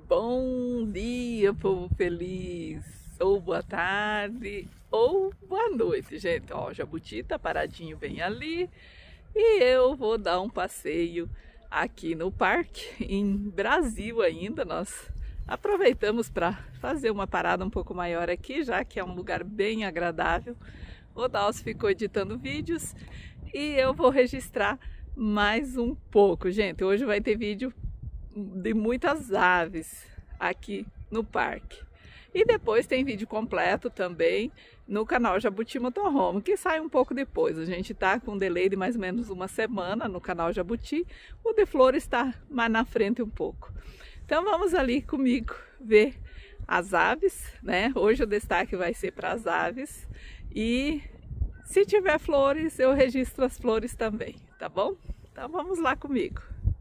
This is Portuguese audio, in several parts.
Bom dia, povo feliz! Ou boa tarde, ou boa noite, gente. Ó, o jabuti tá paradinho bem ali e eu vou dar um passeio aqui no parque, em Brasil ainda. Nós aproveitamos para fazer uma parada um pouco maior aqui, já que é um lugar bem agradável. O Dalcio ficou editando vídeos e eu vou registrar mais um pouco, gente. Hoje vai ter vídeo de muitas aves aqui no parque. E depois tem vídeo completo também no canal Jabuti Motorhome, que sai um pouco depois. A gente tá com um delay de mais ou menos uma semana no canal Jabuti. O de flores está mais na frente um pouco. Então vamos ali comigo ver as aves, né? Hoje o destaque vai ser para as aves. E se tiver flores, eu registro as flores também, tá bom? Então vamos lá comigo.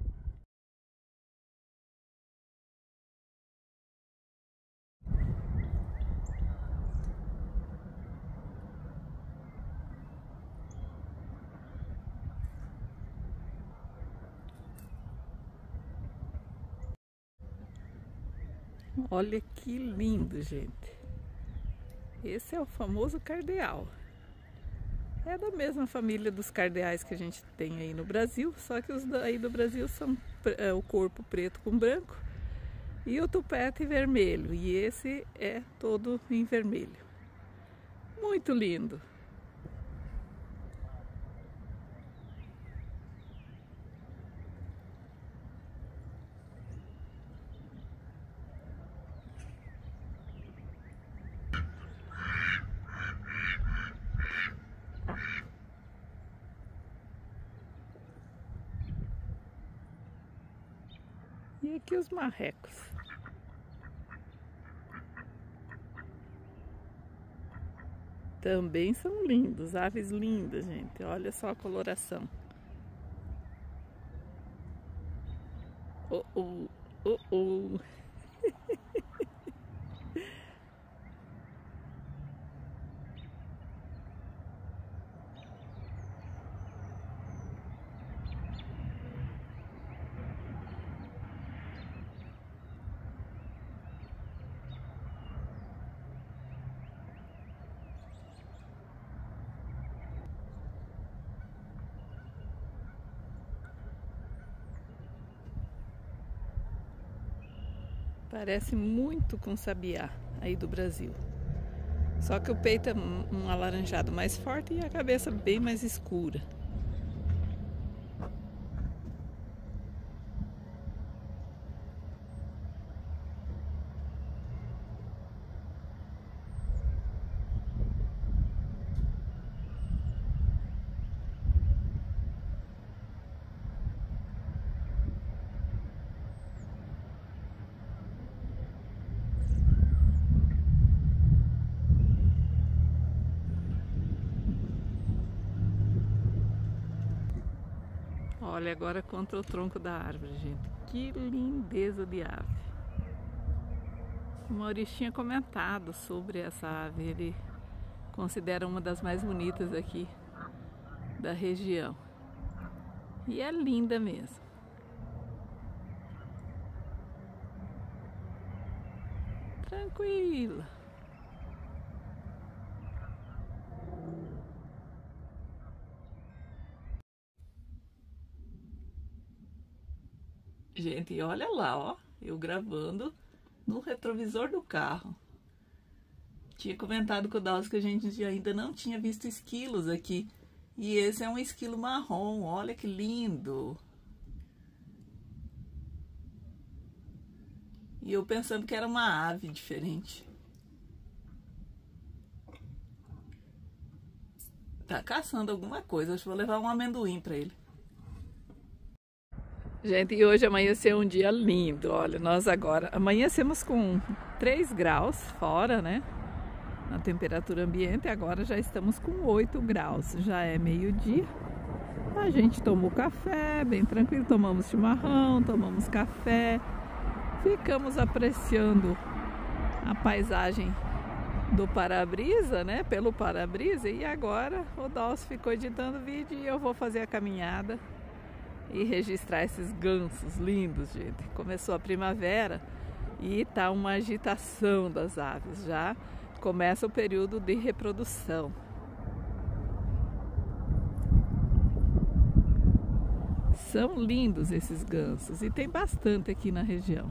Olha que lindo, gente. Esse é o famoso cardeal. É da mesma família dos cardeais que a gente tem aí no Brasil, só que os daí do Brasil são o corpo preto com branco e o tupete vermelho. E esse é todo em vermelho. Muito lindo. E aqui os marrecos. Também são lindos, aves lindas, gente. Olha só a coloração. Oh, oh, oh, oh. Parece muito com sabiá aí do Brasil. Só que o peito é um alaranjado mais forte e a cabeça bem mais escura. Olha agora contra o tronco da árvore, gente. Que lindeza de ave. O Maurício tinha comentado sobre essa ave. Ele considera uma das mais bonitas aqui da região. E é linda mesmo. Tranquila. Gente, olha lá, ó, eu gravando no retrovisor do carro. Tinha comentado com o Dalcio que a gente ainda não tinha visto esquilos aqui. E esse é um esquilo marrom, olha que lindo. E eu pensando que era uma ave diferente. Tá caçando alguma coisa, acho que vou levar um amendoim pra ele. Gente, e hoje amanheceu um dia lindo. Olha, nós agora amanhecemos com 3 graus fora, né? Na temperatura ambiente, agora já estamos com 8 graus. Já é meio-dia. A gente tomou café, bem tranquilo, tomamos chimarrão, tomamos café. Ficamos apreciando a paisagem do para-brisa, né? Pelo para-brisa. E agora o Dalcio ficou editando vídeo e eu vou fazer a caminhada e registrar esses gansos lindos, gente. Começou a primavera E tá uma agitação das aves, já começa o período de reprodução. São lindos esses gansos e tem bastante aqui na região.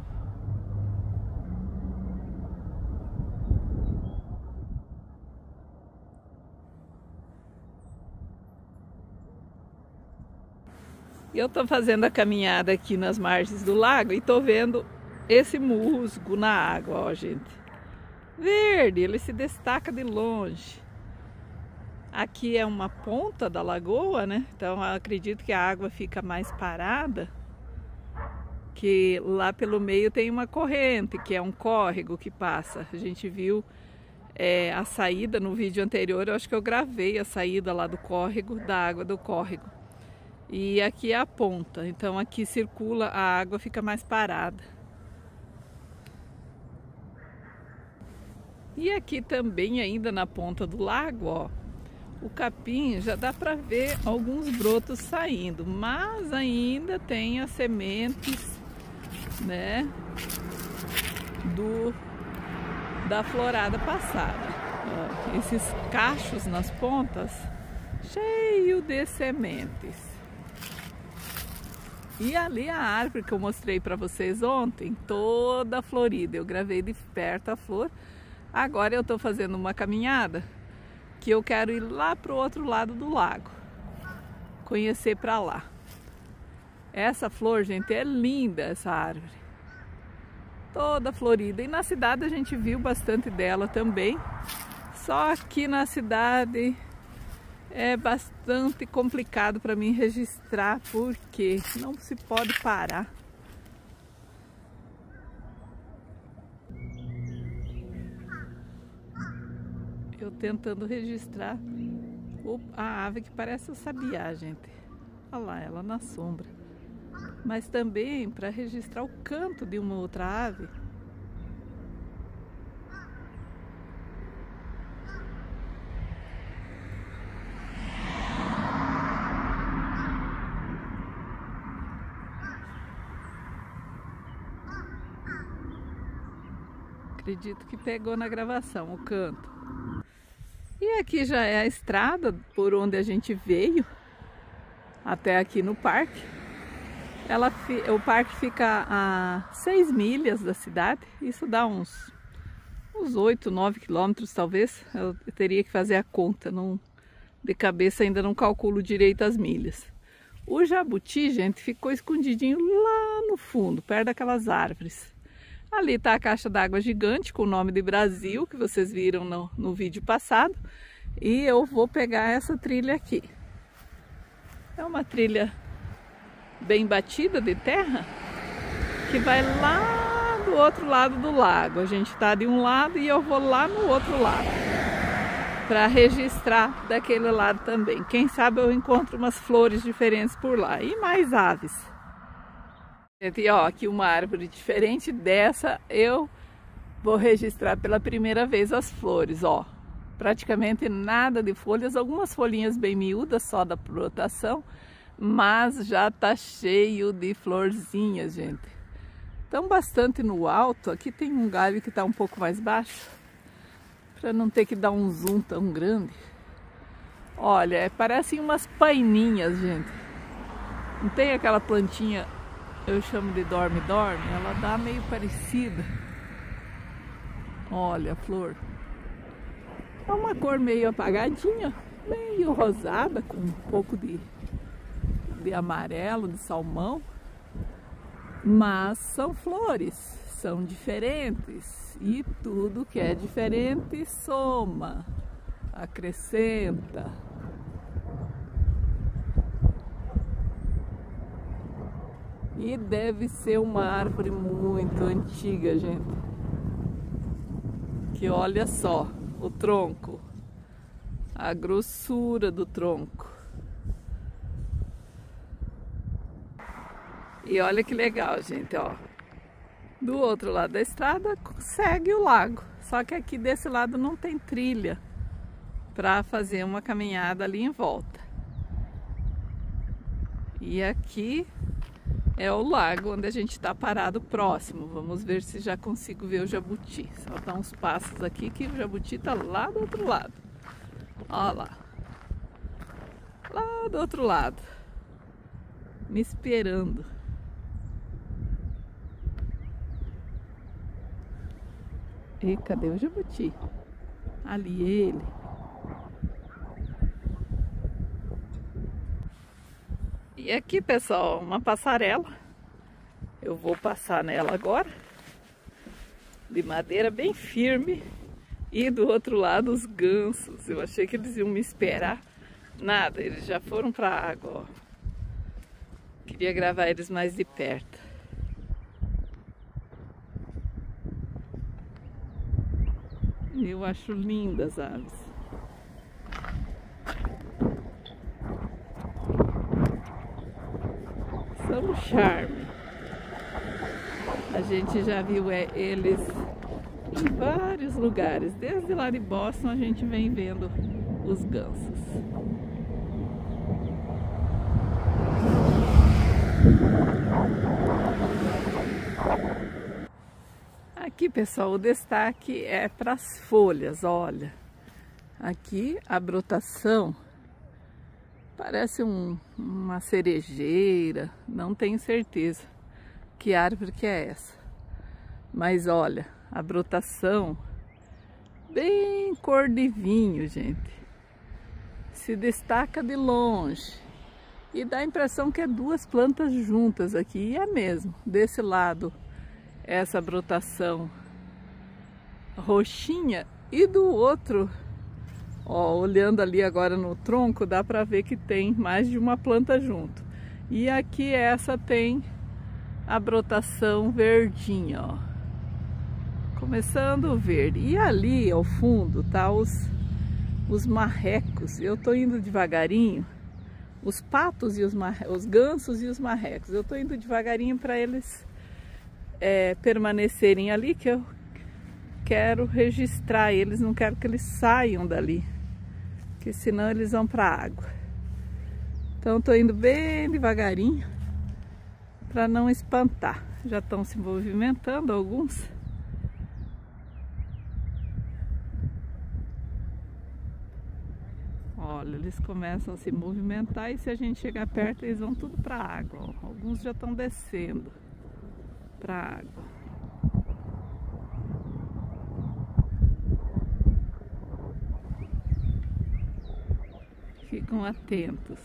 Eu tô fazendo a caminhada aqui nas margens do lago e tô vendo esse musgo na água, ó, gente. Verde, ele se destaca de longe. Aqui é uma ponta da lagoa, né? Então eu acredito que a água fica mais parada. Que lá pelo meio tem uma corrente, que é um córrego que passa. A gente viu a saída no vídeo anterior, eu acho que eu gravei a saída lá do córrego, da água do córrego. E aqui é a ponta, então aqui circula, a água fica mais parada. E aqui também, ainda na ponta do lago, ó, o capim já dá para ver alguns brotos saindo, mas ainda tem as sementes, né, da florada passada. Ó, esses cachos nas pontas, cheio de sementes. E ali a árvore que eu mostrei para vocês ontem, toda florida. Eu gravei de perto a flor. Agora eu estou fazendo uma caminhada que eu quero ir lá para o outro lado do lago, conhecer para lá. Essa flor, gente, é linda essa árvore, toda florida. E na cidade a gente viu bastante dela também, só que na cidade é bastante complicado para mim registrar, porque não se pode parar. Eu tentando registrar a ave que parece o sabiá, gente. Olha lá, ela na sombra. Mas também para registrar o canto de uma outra ave. Acredito que pegou na gravação o canto. E aqui já é a estrada por onde a gente veio até aqui no parque. O parque fica a 6 milhas da cidade. Isso dá uns 8, 9 quilômetros talvez. Eu teria que fazer a conta. De cabeça ainda não calculo direito as milhas. O jabuti, gente, ficou escondidinho lá no fundo, perto daquelas árvores. Ali está a caixa d'água gigante com o nome de Brasil, que vocês viram no vídeo passado. E eu vou pegar essa trilha aqui. É uma trilha bem batida de terra, que vai lá do outro lado do lago. A gente está de um lado e eu vou lá no outro lado, para registrar daquele lado também. Quem sabe eu encontro umas flores diferentes por lá e mais aves. E ó, aqui uma árvore diferente dessa, eu vou registrar pela primeira vez as flores, ó. Praticamente nada de folhas, algumas folhinhas bem miúdas só da brotação, mas já tá cheio de florzinhas, gente. Estão bastante no alto, aqui tem um galho que tá um pouco mais baixo, para não ter que dar um zoom tão grande. Olha, parecem umas paininhas, gente. Não tem aquela plantinha, eu chamo de dorme-dorme, ela dá meio parecida. Olha a flor. É uma cor meio apagadinha, meio rosada, com um pouco de amarelo, de salmão. Mas são flores, são diferentes. E tudo que é diferente soma, acrescenta. E deve ser uma árvore muito antiga, gente. Que olha só o tronco, a grossura do tronco. E olha que legal, gente, ó. Do outro lado da estrada segue o lago. Só que aqui desse lado não tem trilha para fazer uma caminhada ali em volta. E aqui é o lago onde a gente está parado próximo. Vamos ver se já consigo ver o jabuti. Só dar uns passos aqui que o jabuti está lá do outro lado. Olha lá. Lá do outro lado. Me esperando. E cadê o jabuti? Ali ele. E aqui, pessoal, uma passarela. Eu vou passar nela agora. De madeira bem firme. E do outro lado os gansos. Eu achei que eles iam me esperar. Nada, eles já foram para a água, ó. Queria gravar eles mais de perto. Eu acho lindas as aves. São um charme. A gente já viu eles em vários lugares. Desde lá de Boston a gente vem vendo os gansos. Aqui, pessoal, o destaque é para as folhas, olha. Aqui a brotação parece uma cerejeira, não tenho certeza que árvore que é essa. Mas olha, a brotação bem cor de vinho, gente. Se destaca de longe e dá a impressão que é duas plantas juntas aqui, e é mesmo, desse lado. Essa brotação roxinha e do outro, ó, olhando ali agora no tronco, dá para ver que tem mais de uma planta junto. E aqui essa tem a brotação verdinha, ó, começando verde. E ali ao fundo tá os marrecos. Eu tô indo devagarinho, os patos e os gansos e os marrecos. Eu tô indo devagarinho para eles permanecerem ali, que eu quero registrar eles, não quero que eles saiam dali, porque senão eles vão para a água. Então estou indo bem devagarinho para não espantar. Já estão se movimentando alguns. Olha, eles começam a se movimentar e se a gente chegar perto eles vão tudo para a água. Ó. Alguns já estão descendo para a água. Ficam atentos.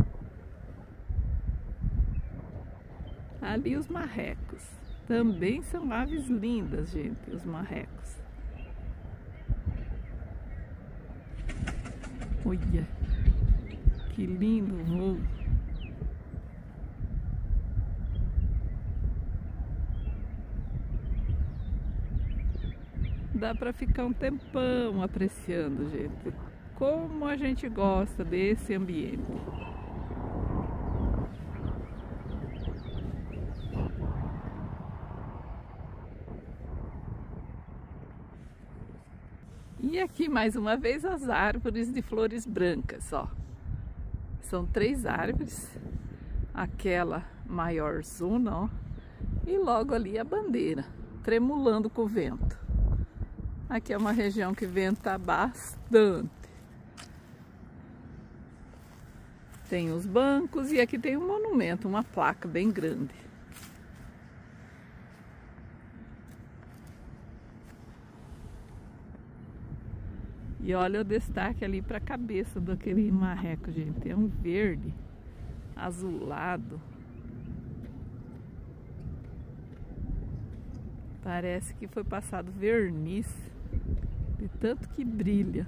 Ali os marrecos. Também são aves lindas, gente, os marrecos. Olha, que lindo voo. Dá para ficar um tempão apreciando, gente. Como a gente gosta desse ambiente. E aqui mais uma vez as árvores de flores brancas, ó. São 3 árvores. Aquela maior zona, ó. E logo ali a bandeira, tremulando com o vento. Aqui é uma região que venta bastante. Tem os bancos e aqui tem um monumento, uma placa bem grande. E olha o destaque ali para a cabeça daquele marreco, gente. É um verde azulado. Parece que foi passado verniz, de tanto que brilha.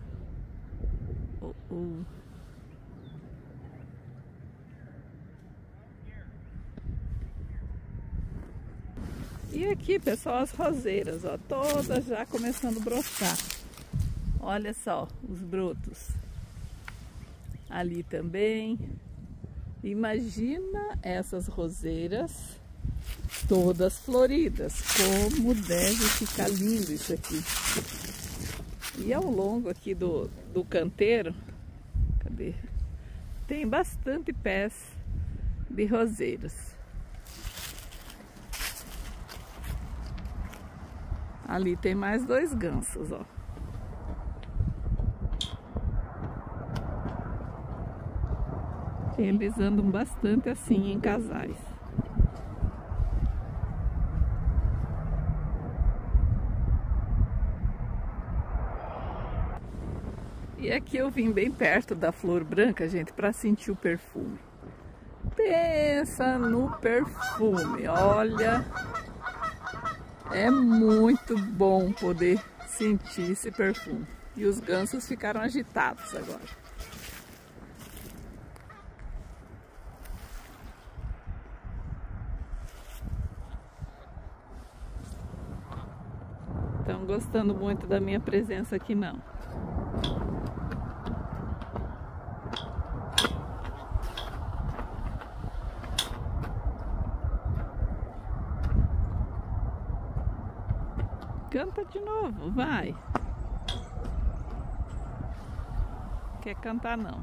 E aqui, pessoal, as roseiras, ó, todas já começando a brotar. Olha só os brotos. Ali também. Imagina essas roseiras todas floridas. Como deve ficar lindo isso aqui. E ao longo aqui do canteiro, cadê? Tem bastante pés de roseiras. Ali tem mais 2 gansos, ó. Eles andam bastante assim em casais. E aqui eu vim bem perto da flor branca, gente, para sentir o perfume. Pensa no perfume, olha, é muito bom poder sentir esse perfume. E os gansos ficaram agitados agora. Estão gostando muito da minha presença aqui, não? Canta de novo, vai. Quer cantar não.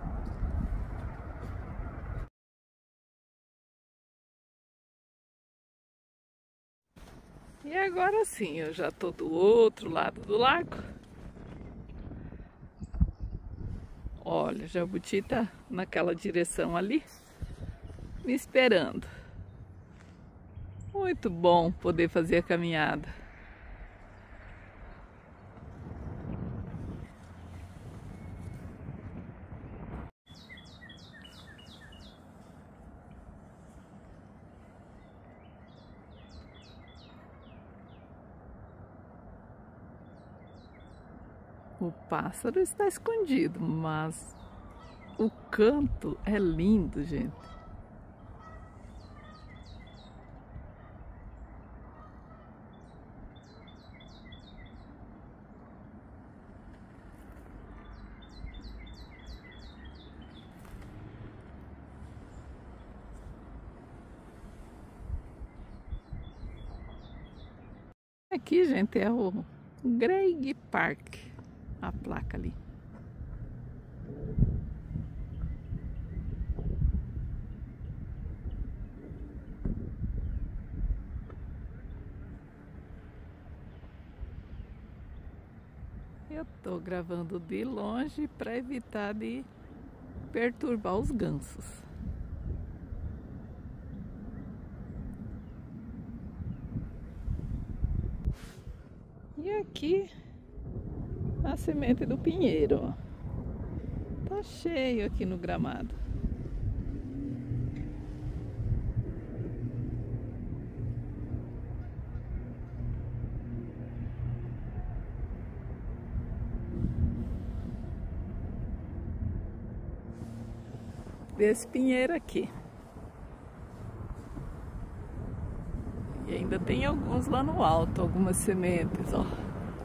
E agora sim, eu já tô do outro lado do lago. Olha, o jabuti tá naquela direção ali, me esperando. Muito bom poder fazer a caminhada. O pássaro está escondido, mas o canto é lindo, gente. Aqui, gente, é o Greig Park, a placa ali. Eu tô gravando de longe para evitar de perturbar os gansos. E aqui a semente do pinheiro, ó. Tá cheio aqui no gramado. Desse pinheiro aqui. E ainda tem alguns lá no alto, algumas sementes, ó.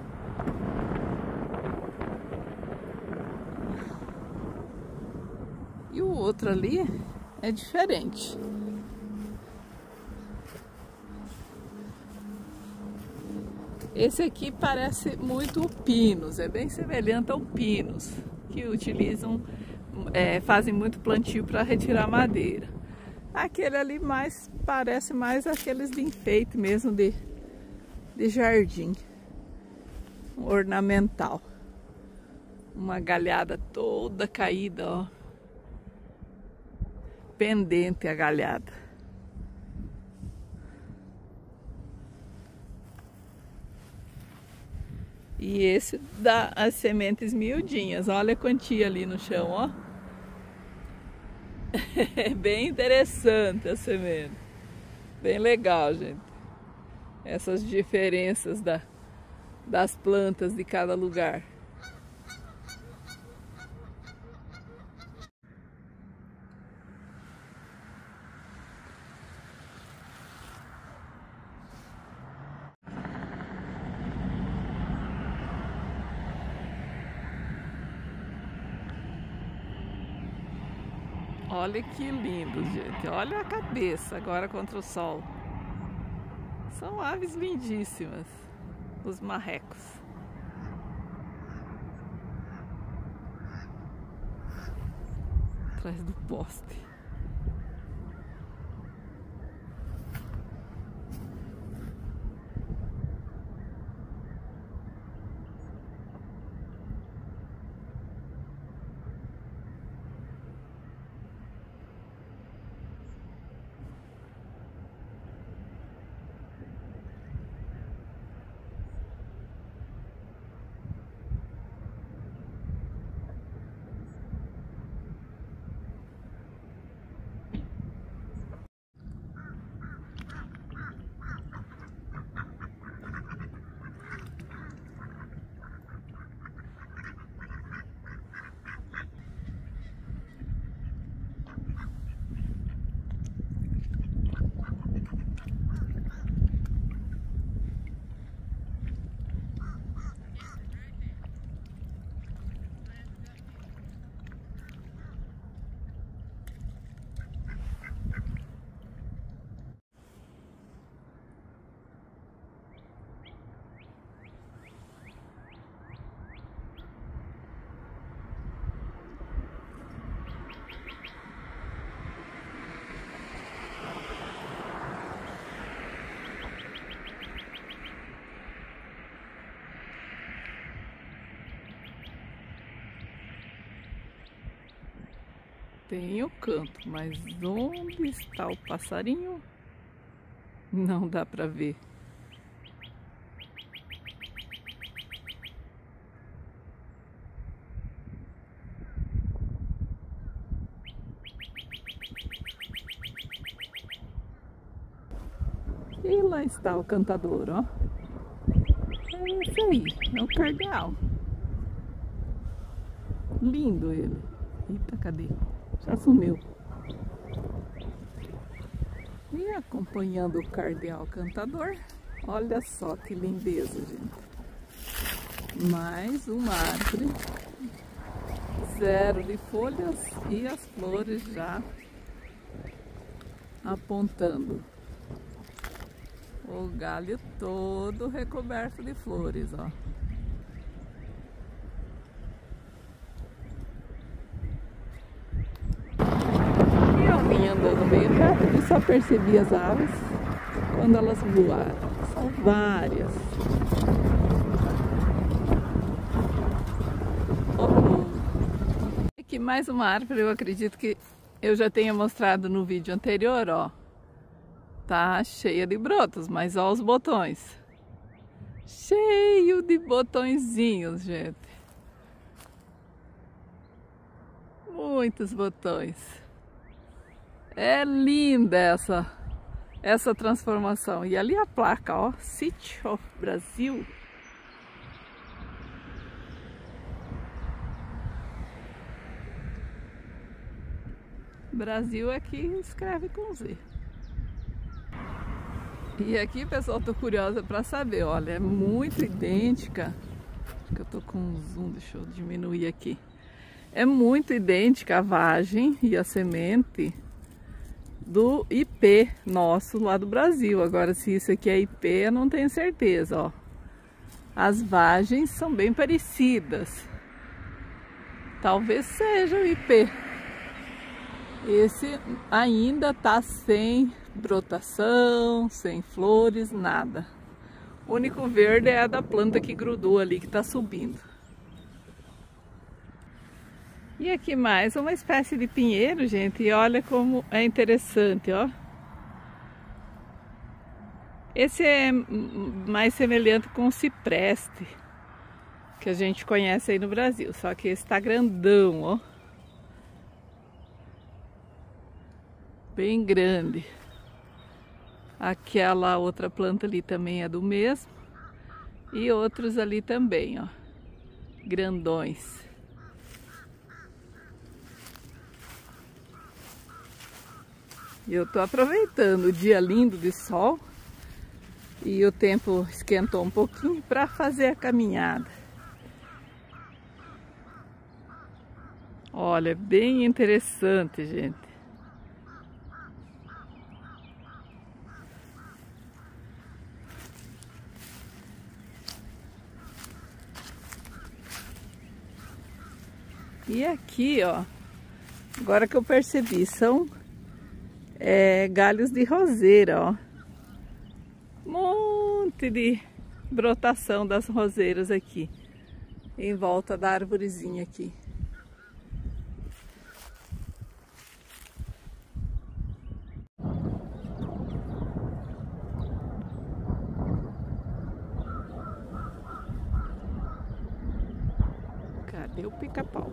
E o outro ali é diferente. Esse aqui parece muito o pinus, é bem semelhante ao pinus, que utilizam, fazem muito plantio para retirar madeira. Aquele ali parece mais aqueles de enfeite mesmo, de jardim, ornamental. Uma galhada toda caída, ó. Pendente a galhada. E esse dá as sementes miudinhas. Olha a quantia ali no chão, ó. É bem interessante a semente. Bem legal, gente. Essas diferenças das plantas de cada lugar. Olha que lindo, gente. Olha a cabeça agora contra o sol. São aves lindíssimas, os marrecos. Atrás do poste. tem o canto, mas onde está o passarinho? Não dá para ver. E lá está o cantador, ó. É esse aí, é o cardeal. Lindo ele. Eita, cadê? Já sumiu. E acompanhando o cardeal cantador, olha só que lindeza, gente. Mais uma árvore, zero de folhas e as flores já apontando. O galho todo recoberto de flores, ó. E eu vim andando meio rápido e só percebi as aves quando elas voaram. São várias. Aqui mais uma árvore, eu acredito que eu já tenha mostrado no vídeo anterior, ó. Tá cheia de brotos, mas ó os botões. Cheio de botõezinhos, gente. Muitos botões. É linda essa transformação. E ali a placa, ó, City of Brasil. Brasil aqui escreve com Z. E aqui, pessoal, tô curiosa para saber, olha, é muito idêntica. Acho que eu tô com um zoom, deixa eu diminuir aqui. É muito idêntica a vagem e a semente do IP nosso lá do Brasil. Agora, se isso aqui é IP, eu não tenho certeza, ó. As vagens são bem parecidas. Talvez seja o IP. Esse ainda tá sem brotação, sem flores, nada. O único verde é a da planta que grudou ali, que tá subindo. E aqui mais uma espécie de pinheiro, gente, e olha como é interessante, ó. Esse é mais semelhante com o cipreste, que a gente conhece aí no Brasil, só que esse tá grandão, ó. Bem grande. Aquela outra planta ali também é do mesmo. E outros ali também, ó. Grandões. E eu tô aproveitando o dia lindo de sol. E o tempo esquentou um pouquinho para fazer a caminhada. Olha, bem interessante, gente. E aqui, ó, agora que eu percebi, são galhos de roseira, ó. Monte de brotação das roseiras aqui, em volta da arvorezinha aqui. Cadê o pica-pau?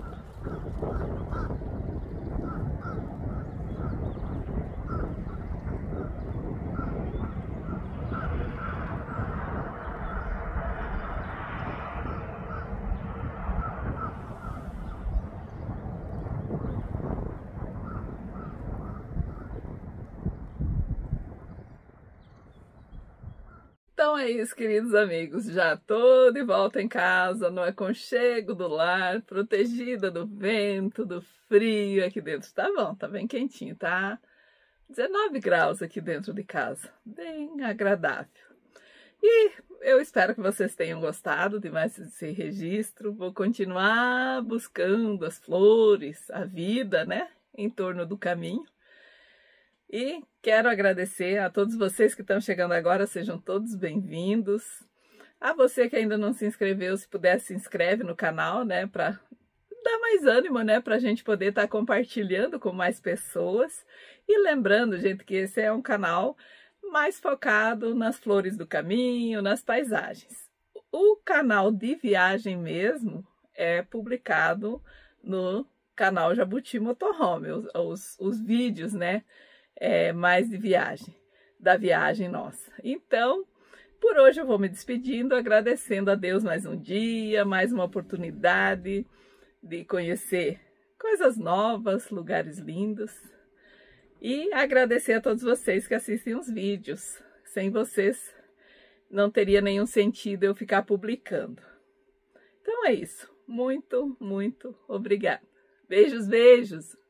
Então é isso, queridos amigos, já tô de volta em casa, no aconchego do lar, protegida do vento, do frio aqui dentro. Tá bom, tá bem quentinho, tá? 19 graus aqui dentro de casa, bem agradável. E eu espero que vocês tenham gostado de mais esse registro. Vou continuar buscando as flores, a vida, né, em torno do caminho. E quero agradecer a todos vocês que estão chegando agora, sejam todos bem-vindos. A você que ainda não se inscreveu, se puder, se inscreve no canal, né, para dá mais ânimo, né, para a gente poder estar compartilhando com mais pessoas. E lembrando, gente, que esse é um canal mais focado nas flores do caminho, nas paisagens. O canal de viagem mesmo é publicado no canal Jabuti Motorhome, os vídeos, né, mais de viagem, da viagem nossa. Então, por hoje eu vou me despedindo, agradecendo a Deus mais um dia, mais uma oportunidade de conhecer coisas novas, lugares lindos. E agradecer a todos vocês que assistem os vídeos. Sem vocês não teria nenhum sentido eu ficar publicando. Então é isso. Muito, muito obrigada. Beijos, beijos!